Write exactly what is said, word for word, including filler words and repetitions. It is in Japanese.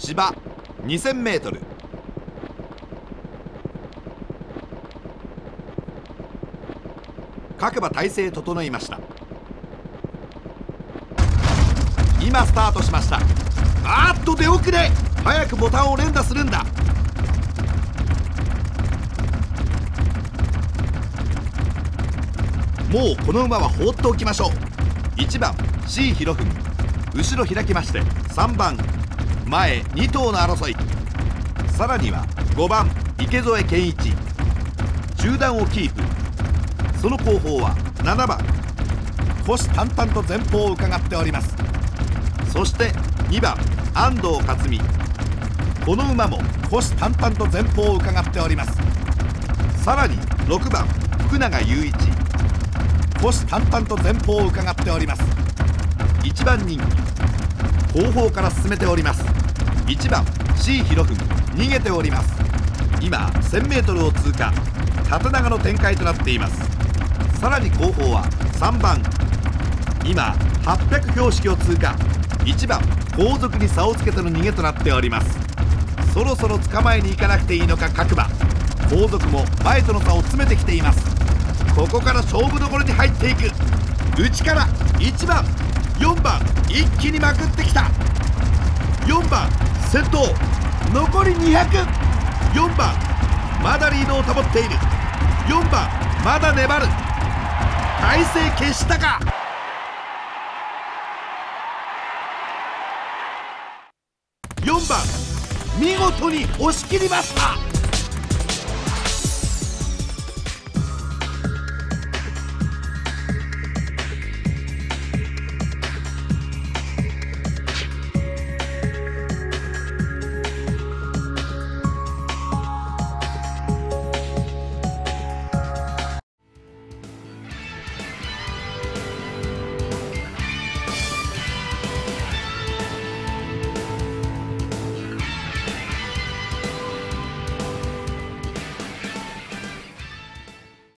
芝 にせんメートル。各馬体勢整いました。今スタートしました。あーっと出遅れ、早くボタンを連打するんだ。もうこの馬は放っておきましょう。いちばん C ひろふみ、後ろ開きましてさんばん前に頭の争い。さらにはごばん池添健一、中段をキープ。その後方はななばん虎視眈々と前方を伺っております。そしてにばん安藤克美、この馬も虎視眈々と前方を伺っております。さらにろくばん福永雄一、虎視眈々と前方を伺っております。いちばん人気後方から進めております。いちばん C ひろふみ逃げております。今 せんメートル を通過、縦長の展開となっています。さらに後方はさんばん今はっぴゃく標識を通過、いちばん後続に差をつけての逃げとなっております。そろそろ捕まえに行かなくていいのか各馬、後続も前との差を詰めてきています。ここから勝負どころに入っていく。内からいちばんよんばん一気にまくってきた。よんばん先頭残りにひゃく。よんばんまだリードを保っている。よんばんまだ粘る。体勢消したか。よんばん見事に押し切りました。